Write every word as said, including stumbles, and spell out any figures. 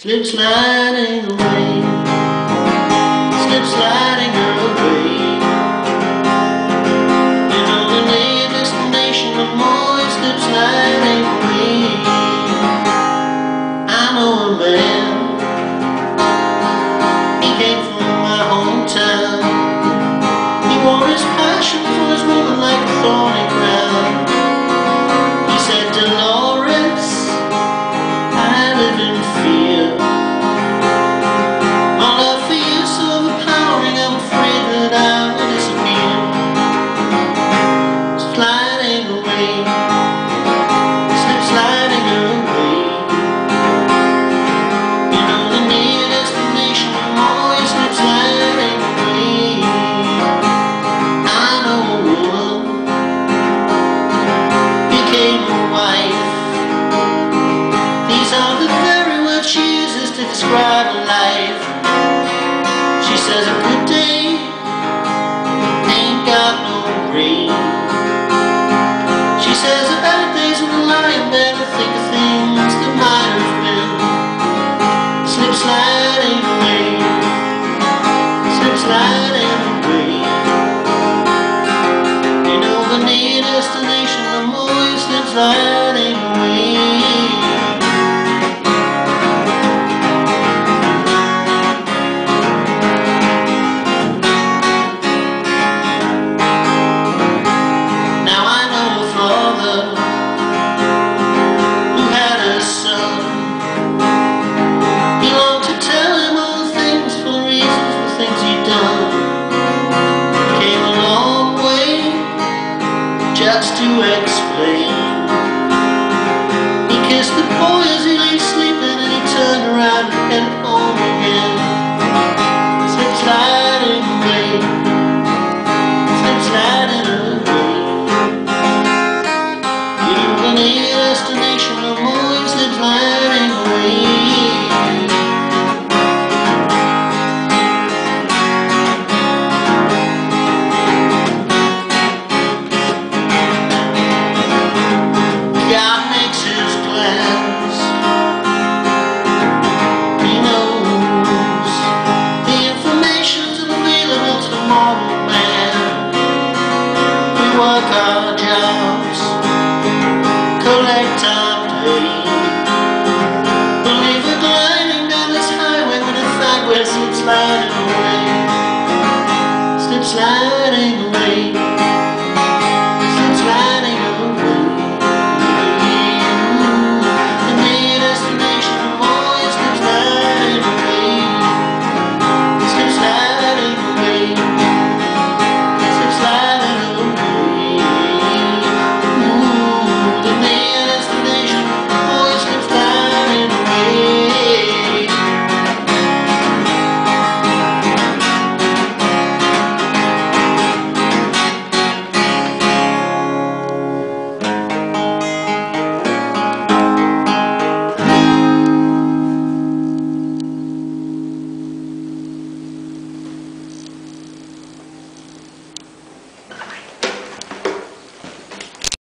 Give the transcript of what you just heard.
Slip sliding away, slip sliding away. You know the near destination of more, slip sliding away. I know a man, he came from my hometown. He wore his passion for his woman like a thorny crown. He said, Dolores, I live in fear. My love for you is so overpowering, I'm afraid that I will disappear. Sliding away, slip sliding away. You know the near destination, I'm always slip sliding away. I know a woman became a wife. These are the very words she uses to describe her life. She says a good day ain't got no rain. She says a bad day's when I lie in bed and think of things that might have been. Slip sliding away, slip sliding away. You know the near destination, I'm always slip sliding away. Just to explain, he kissed the boy as he lay sleeping, and he turned around and headed home again. Slip sliding away, slip sliding away. You know the near destination, I'm always slip sliding away. Work